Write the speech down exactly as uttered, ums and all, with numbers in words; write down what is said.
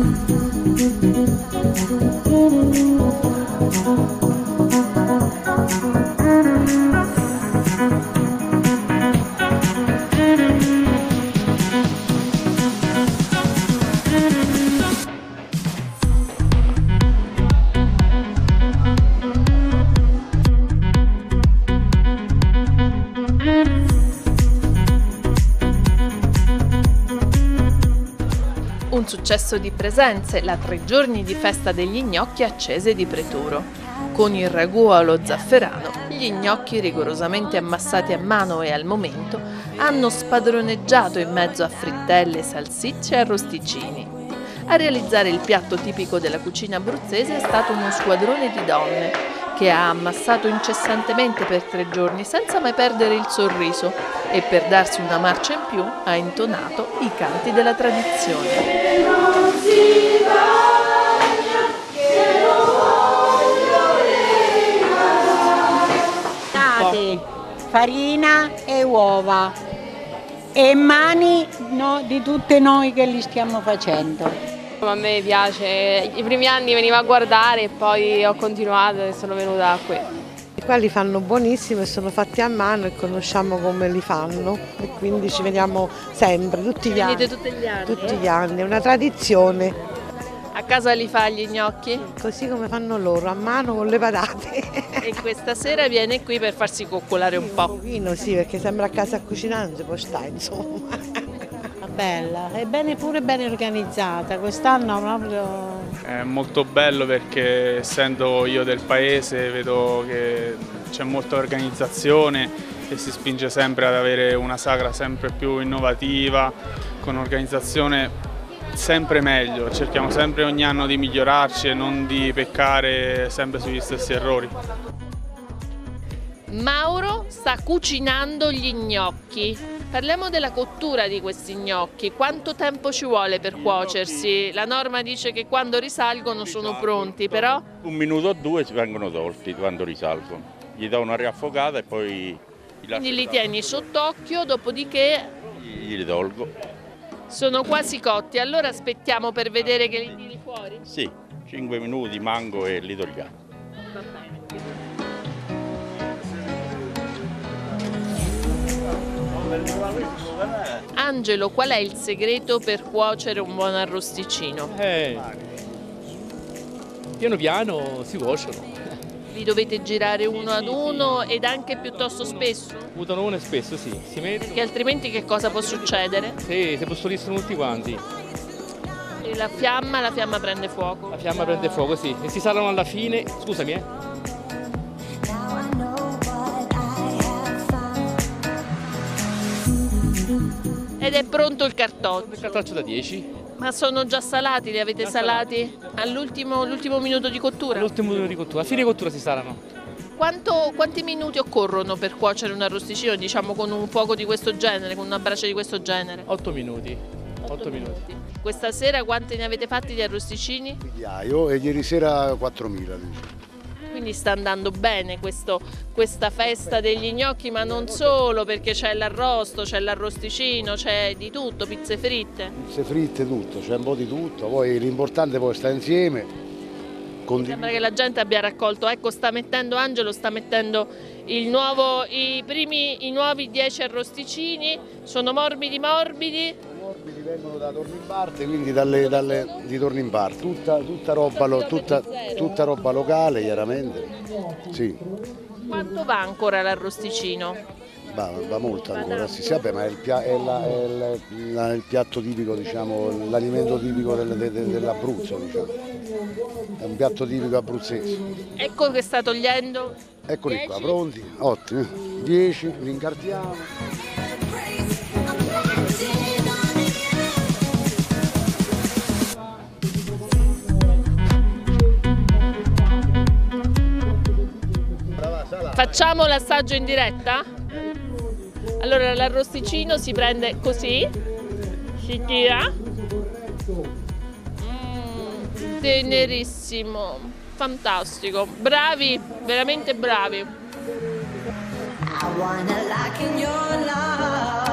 Un successo di presenze, la tre giorni di festa degli gnocchi a Cese di Preturo. Con il ragù allo zafferano, gli gnocchi rigorosamente ammassati a mano e al momento hanno spadroneggiato in mezzo a frittelle, salsicce e arrosticini. A realizzare il piatto tipico della cucina abruzzese è stato uno squadrone di donne che ha ammassato incessantemente per tre giorni senza mai perdere il sorriso e per darsi una marcia in più ha intonato i canti della tradizione. Farina e uova e mani no, di tutte noi che li stiamo facendo. A me piace, i primi anni venivo a guardare e poi ho continuato e sono venuta qui. Qua li fanno buonissimi e sono fatti a mano e conosciamo come li fanno e quindi ci vediamo sempre, tutti gli anni. Tutti gli anni? Tutti gli anni, è una tradizione. A casa li fa gli gnocchi? Così come fanno loro, a mano con le patate. E questa sera viene qui per farsi coccolare un po'? Un pochino sì, perché sembra a casa a cucinare, non si può stare insomma. Bella, è bene pure ben organizzata, quest'anno proprio... È molto bello perché essendo io del paese vedo che c'è molta organizzazione e si spinge sempre ad avere una sagra sempre più innovativa, con un'organizzazione sempre meglio, cerchiamo sempre ogni anno di migliorarci e non di peccare sempre sugli stessi errori. Mauro sta cucinando gli gnocchi. Parliamo della cottura di questi gnocchi. Quanto tempo ci vuole per cuocersi? La norma dice che quando risalgono sono pronti, però... Un minuto o due vengono tolti quando risalgono. Gli do una riaffocata e poi... Li Quindi li tieni sott'occhio, dopodiché... Gli li tolgo. Sono quasi cotti, allora aspettiamo per vedere che li tiri fuori? Sì, cinque minuti mango e li togliamo. Va bene. Angelo, qual è il segreto per cuocere un buon arrosticino? Eh, piano piano si cuociono. Li dovete girare uno ad uno ed anche piuttosto spesso? Uno uno e spesso, sì. Si mettono. Perché altrimenti che cosa può succedere? Sì, si possoliscono tutti quanti. E la fiamma, la fiamma prende fuoco? La fiamma prende fuoco, sì. E si salano alla fine, scusami eh. Ed è pronto il cartoccio? Il cartoccio da dieci. Ma sono già salati, li avete salati all'ultimo minuto di cottura? All'ultimo minuto di cottura, a fine cottura si salano. Quanto, quanti minuti occorrono per cuocere un arrosticino, diciamo con un fuoco di questo genere, con una brace di questo genere? Otto minuti. Otto minuti. Questa sera quanti ne avete fatti di arrosticini? Migliaio e ieri sera quattromila. Quindi sta andando bene questo, questa festa degli gnocchi, ma non solo, perché c'è l'arrosto, c'è l'arrosticino, c'è di tutto, pizze fritte. Pizze fritte, tutto, c'è un po' di tutto, poi l'importante poi sta insieme. Condiv- Sembra che la gente abbia raccolto, ecco sta mettendo Angelo, sta mettendo il nuovo, i primi, i nuovi dieci arrosticini, sono morbidi morbidi. Morbidi vengono da torno in parte, quindi dalle, dalle, di torno in parte, tutta, tutta, roba, lo, tutta, tutta roba locale chiaramente. Sì. Quanto va ancora l'arrosticino? Va, va molto ancora, sì, sì, vabbè, ma è il, pia, è la, è il, la, il piatto tipico, diciamo, l'alimento tipico del, de, de, dell'Abruzzo, diciamo. È un piatto tipico abruzzese. Ecco che sta togliendo. Eccoli dieci. Qua, pronti, ottimi. dieci, li incartiamo. Facciamo l'assaggio in diretta? Allora l'arrosticino si prende così, si tira, mm, tenerissimo, fantastico, bravi, veramente bravi. I wanna lock in your love.